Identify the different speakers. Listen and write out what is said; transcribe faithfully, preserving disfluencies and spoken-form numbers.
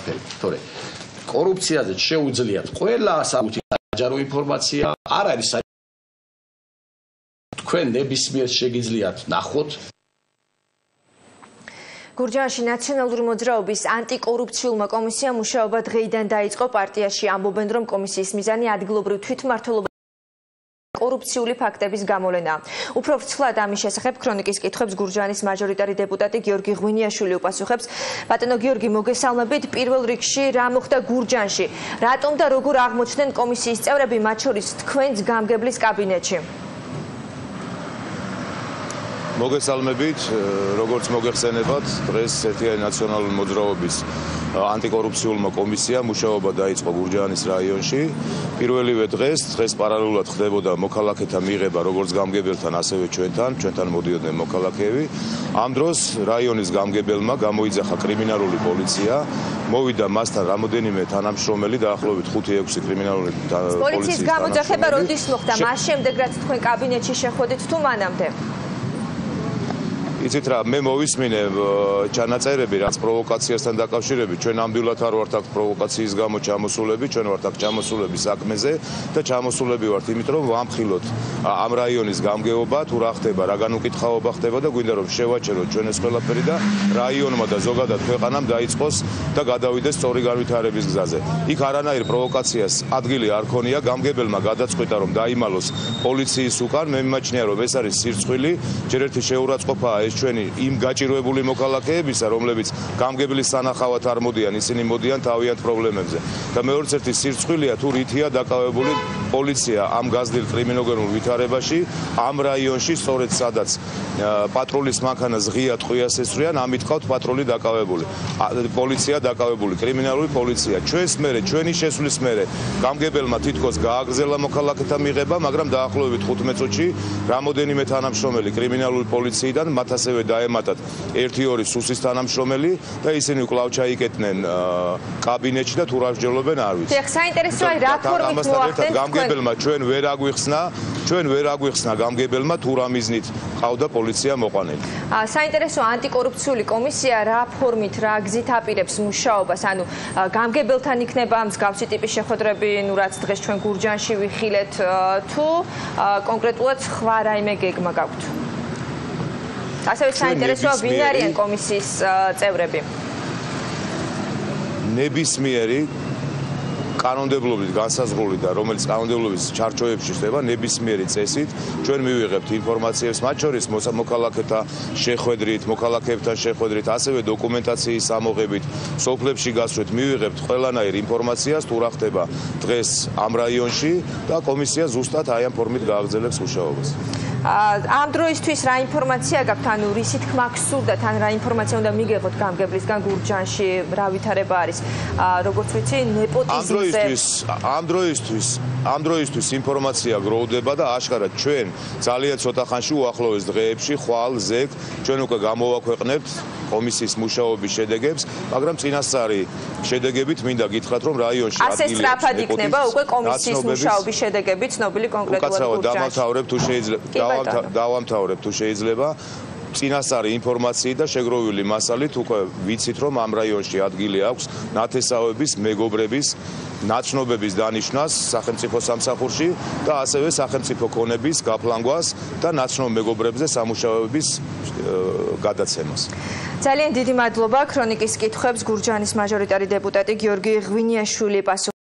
Speaker 1: სახელი, თორე კორუფციაზე შეუძლიათ ყველა საკუთი საჯარო ინფორმაცია არ არის თქვენ ნებისმიერ შეგიძლიათ ნახოთ
Speaker 2: გურჯაანში ნაციონალური მოძრაობის ანტიკორუფციულმა კომისიამ მუშაობა დღეიდან დაიწყო. პარტიაში ამბობენ, რომ კომისიის მიზანი ადგილობრივ თვითმმართველობა კორუფციული ფაქტების გამოვლენა. უფრო ფრთხილად ამის შესახებ ქრონიკის კითხვებს გურჯაანის მაჟორიტარი დეპუტატი გიორგი ღვინიაშვილი უპასუხებს. ბატონო გიორგი, მოგესალმებით. პირველ რიგში რა მოხდა გურჯაანში? რატომ და როგორ აღმოჩნდნენ კომისიის წევრები, მათ შორის თქვენს გამგებლის კაბინეტში?
Speaker 3: მოგესალმებით, როგორც მოგეხსენებათ, დღეს ერთიანი ნაციონალური მოძრაობის ანტიკორუფციულმა კომისიამ მუშაობა დაიწყო გურჯაანის რაიონში. პირველივე დღეს, დღეს პარალელურად ხდებოდა მოქალაქეთა მიღება როგორც გამგებელთან, ასევე ჩვენთან, ჩვენთან მოდიოდნენ მოქალაქეები. ამ დროს რაიონის გამგებელმა გამოიძახა კრიმინალური პოლიცია, მოვიდა მასთან რამოდენიმე თანამშრომელი, დაახლოებით ხუთი ექვსი კრიმინალური პოლიციის.
Speaker 2: პოლიციის გამოძახება როდის მოხდა? მას შემდეგ, რაც თქვენ კაბინეტში შეხვედით თუ მანამდე?
Speaker 3: იცით რა, მე მოვისმინე ჩანაწერები, რაც პროვოკაციასთან დაკავშირებით, ჩვენ ნამდვილად არ ვართ აქ პროვოკაციის გამო ჩამოსულები, ჩვენ ვართ აქ ჩამოსულები საქმეზე და ჩამოსულები ვართ იმით, რომ ვამხილოთ ამ რაიონის გამგეობა, თუ რა ხდება, რა განუკითხაობა ხდება და გვინდა რომ შევაჩეროთ ჩვენ ეს ყველაფერი და რაიონმა და ზოგადად ქვეყანამ დაიწყოს და გადავიდეს სწორი განვითარების გზაზე. იქ არანაირ პროვოკაციას ადგილი არ ქონია, გამგებელმა გადაწყვიტა რომ დაიმალოს პოლიციის უკან, მე მიმაჩნია რომ ეს არის სირცხვილი, ჯერ ერთი შეურაცხყოფაა ეს ჩვენი იმ გაჭირვებული მოქალაქეებისა, რომლებიც გამგებლის სანახავად არ მოდიან, ისინი მოდიან თავიანთ პრობლემებზე. და მეორეც ერთი სირცხვილია თუ რითია დაკავებული პოლიცია ამ გაზრდილ კრიმინოგენურ ვითარებაში, ამ რაიონში, სწორედ სადაც პატრულის მანქანას ღია ტყვიას ესვრიან, ამით ყავთ პატრული დაკავებული. პოლიცია დაკავებული, კრიმინალური პოლიცია. ჩვენს მერე, ჩვენი შესვლის მერე გამგებელმა თითქოს გააგრძელა მოქალაქეთა მიღება, მაგრამ დაახლოებით ხუთმეტ წუთში რამოდენიმე თანამშრომელი კრიმინალური პოლიციიდან მათ ასევე დაემატათ ერთი ორი სუსის თანამშრომელი და ისინი კვლავ ჩაიკეტნენ კაბინეტში და თუ რა მსჯელობენ არ ვიცი.
Speaker 2: ხა საინტერესოა რა ფორმით მოახდენთ
Speaker 3: გამგებელმა ჩვენ ვერ აგვიხსნა, ჩვენ ვერ აგვიხსნა გამგებელმა თუ რა მიზნით ყავდა პოლიცია მოყვანილი.
Speaker 2: საინტერესოა ანტიკორუფციული კომისია რა ფორმით, რა გზით აპირებს მუშაობას, ანუ გამგებელთან იქნება მსგავსი ტიპის შეხვედრები, ნუ რაც დღეს ჩვენ გურჯაანში ვიხილეთ, თუ კონკრეტულად სხვა რაიმე გეგმა გაქვთ? ასევე საინტერესოა ვინ არიან კომისიის წევრები?
Speaker 3: ნებისმიერი კანონმდებლობით განსაზღვრული და რომელიც კანონმდებლობის ჩარჩოებში ხდება ნებისმიერი წესით ჩვენ მივიღებთ ინფორმაციებს მათ შორის მოქალაქეთა შეხვედრით, მოქალაქეებთან შეხვედრით, ასევე დოკუმენტაციის ამოღებით, სოფლებში გასვლით მივიღებთ ყველანაირ ინფორმაციას თუ რა ხდება დღეს ამ რაიონში და კომისია ზუსტად აი ამ ფორმით გააგრძელებს მუშაობას.
Speaker 2: ამ დროისთვის რა ინფორმაცია გაქვთ, ანუ რისი თქმა გსურდათ, ან რა ინფორმაცია უნდა მიგეღოთ გამგებლისგან გურჯაანში, რა ვითარება არის, როგორც ვიცი, ნეპოტიზმზე.
Speaker 3: ამ დროისთვის, ამ დროისთვის ინფორმაცია გროვდება და აშკარად ჩვენ ძალიან ცოტა ხანში უახლოეს დღეებში ხვალ ზეგ ჩვენ უკვე გამოვაქვეყნებთ კომისიის მუშაობის შედეგებს, მაგრამ წინასწარი შედეგებით მინდა გითხრათ, რომ რაიონში
Speaker 2: ასე სწრაფად იქნება უკვე კომისიის მუშაობის შედეგები ცნობილი კონკრეტულად გურჯაანში.
Speaker 3: დავამთავრებ თუ შეიძლება, დავამთავრებ თუ შეიძლება. წინასწარი ინფორმაციით და შეგროვილი მასალით უკვე ვიცით, რომ ამ რაიონში ადგილი აქვს ნათესავების, მეგობრების, ნაცნობების დანიშვნას სახელმწიფო სამსახურში და ასევე სახელმწიფო ქონების გაფლანგვას და ნაცნობ მეგობრებზე სამუშაოების გადაცემას.
Speaker 2: ძალიან დიდი მადლობა ქრონიკის კითხვებს გურჯაანის მაჟორიტარი დეპუტატი გიორგი ღვინიაშვილი პასუხ